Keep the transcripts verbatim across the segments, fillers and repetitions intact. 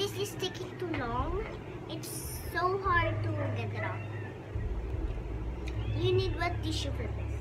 this is taking too long. It's so hard to get it off. You need wet tissue for this.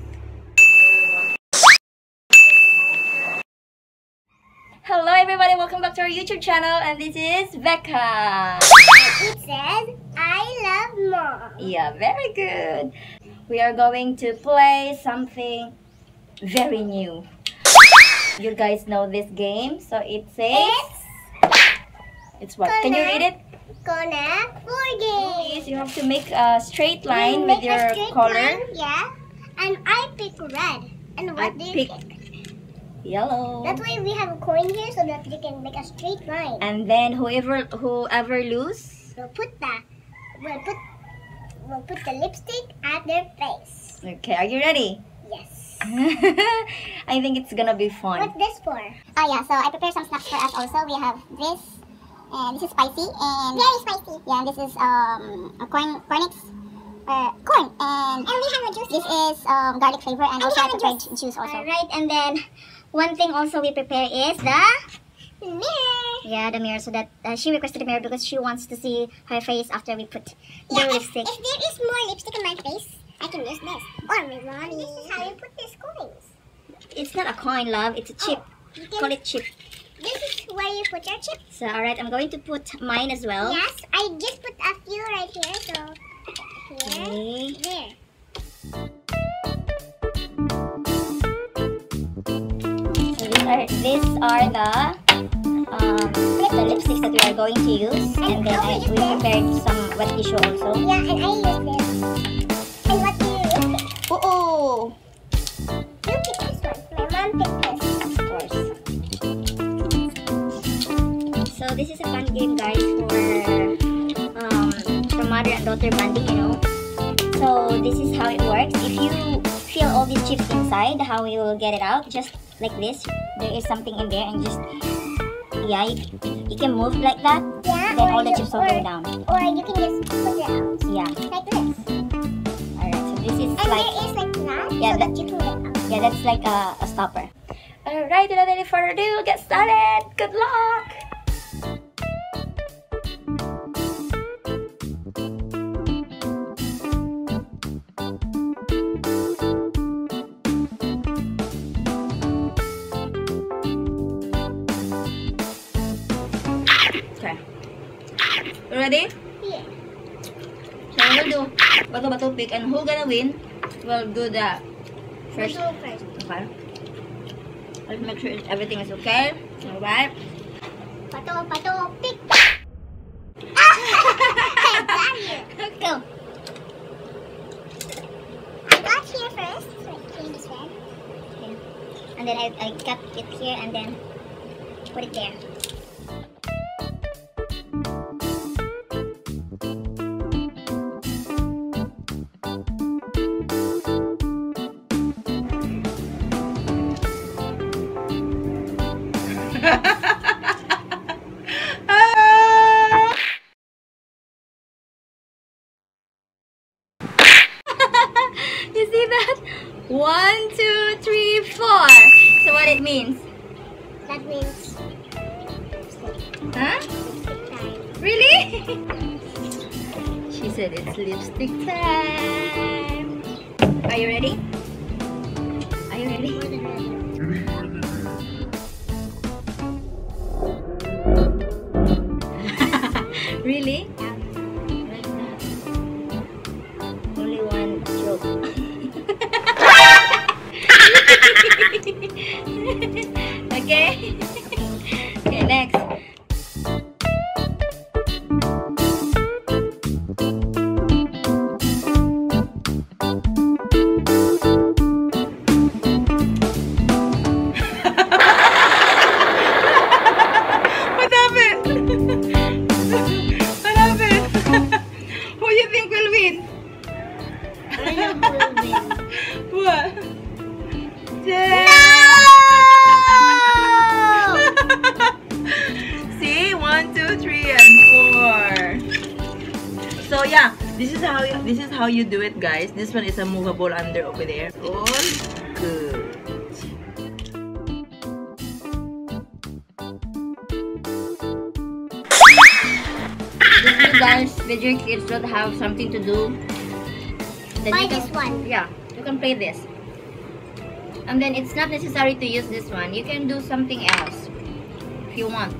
Hello everybody, welcome back to our YouTube channel, and this is Becca. It says, I love mom. Yeah, very good. We are going to play something very new. You guys know this game, so it says... It's, it's what? Can you read it? Connect four games. Please, you have to make a straight line You with make a your straight color. line, yeah. And I pick red. And what I do you pick pick? Yellow. That's why we have a coin here so that you can make a straight line. And then whoever whoever lose. We'll put the we'll put we'll put the lipstick at their face. Okay, are you ready? Yes. I think it's gonna be fun. What's this for? Oh yeah, so I prepared some snacks for us also. We have this, and this is spicy, and Very spicy. yeah, and this is um a corn cornix, uh, corn, and And we have a juice. this is um garlic flavor, and, And also we I have a prepared juice. juice also. Alright, and then one thing also we prepare is the mirror. Yeah, the mirror. So that uh, she requested the mirror because she wants to see her face after we put the Yeah, if, lipstick. if there is more lipstick on my face, I can use this. Or my mommy. This is how you put these coins. It's not a coin, love. It's a chip. You can- Call it chip. This is where you put your chips. So, alright, I'm going to put mine as well. Yes, I just put a few right here. So here, Okay. there. So these are these are the um the lipsticks that we are going to use, and then I, we prepared some wet tissue also. Yeah, and I use this. And what do you use? Oh, oh, You pick this one. My mom picked this. of course. So this is a fun game, guys, for um for mother and daughter bonding, you know. So this is how it works. If you feel all these chips inside, how you will get it out? Just like this. There is something in there, and just yeah, you, you can move like that. Yeah. Then or all the you- chips will or, go down. Or you can just put it out Yeah. like this. Alright. So this is And like there is like that, Yeah, so that- that you can get out. yeah, that's like a, a stopper. Alright, without any further ado, get started. Good luck. Okay. You ready? Yeah. So we'll do bato-bato pick, and who gonna win? We'll do the first. We'll do first. Okay. Let's make sure everything is okay. Alright. Pato, pato, pick. I got you. Go. I got here first. So I clean this red. And then I, I cut it here and then put it there. You see that? One, two, three, four. So what it means? That means Huh? lipstick time. Really? She said it's lipstick time. Are you ready? Are you ready? More than ready. Really? Only one joke. Okay? Okay, next. What happened? What happened? Who do you think will win? I am will win. What? No! See, one, two, three, and four. So yeah, this is how you, this is how you do it, guys. This one is a movable under over there. All good. guys with your kids don't have something to do, then Buy you can, this one. Yeah, you can play this. And then it's not necessary to use this one. You can do something else if you want.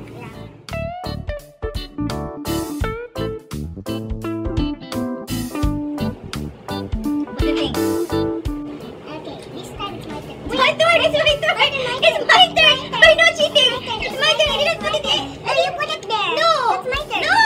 What do you think? Okay, this time it's my turn. It's my turn! It's my turn! It's my turn! Why no cheating? It's my turn! I didn't put it in! Oh, you put it there. No! That's my turn. No!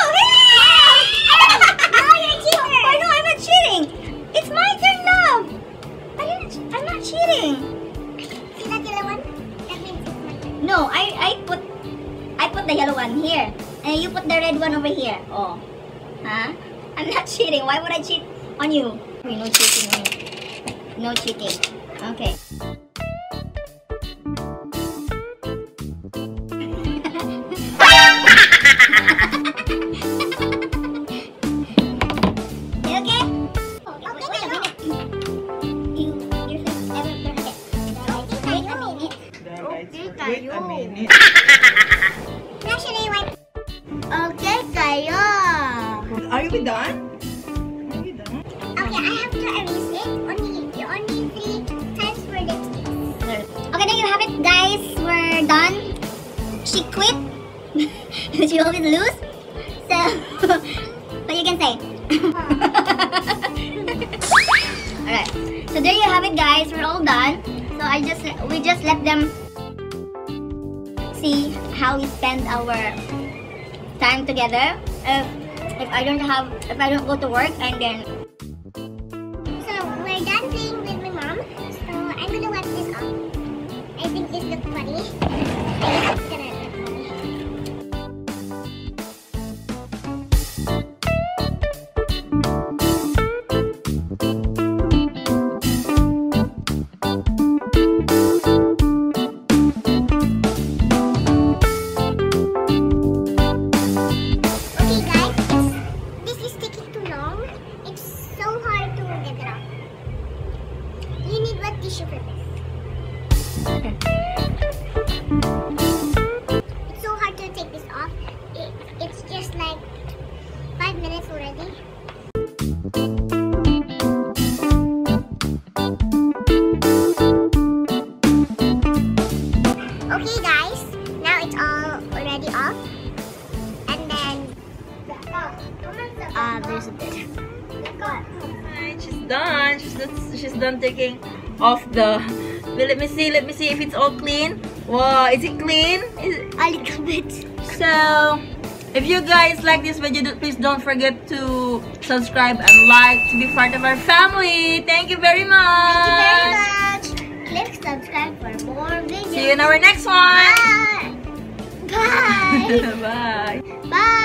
No, you're a cheater. I know I'm not cheating! It's my turn now! I didn't, I'm not cheating! See that yellow one? That means it's my turn. No, I, I put I put the yellow one here. And you put the red one over here. Oh. Huh? I'm not cheating. Why would I cheat on you? Okay, no cheating on me. No cheating. Okay. You okay? Okay, Wait a kayo. minute. You, your face ever perfect. Wait a minute. Okay, Wait a kayo. minute. Actually, wipe. Okay, kayo. Are we done? Are we done? Okay, I have to erase it. Only, only three times for the kids. Okay, there you have it, guys. We're done. She quit. She always lose. So, what you can say? Alright. So there you have it, guys. We're all done. So I just we just let them see how we spend our time together. If if I don't have if I don't go to work and then So, we're done playing with my mom. So, I'm gonna wipe this off. I think this looks funny. I think it's gonna look funny. Okay, guys, it's, this is taking too long. It's so hard to get it off. You need wet tissue for this. It's so hard to take this off. It, it's just like five minutes already. Okay, guys, now it's all already off. And then, uh, there's a bit. Alright, she's done. She's done, she's done taking off the. Well, let me see. Let me see if it's all clean. Wow, is it clean? Is it? A little bit. So, if you guys like this video, please don't forget to subscribe and like to be part of our family. Thank you very much. Thank you very much. Click subscribe for more videos. See you in our next one. Bye. Bye. Bye. Bye.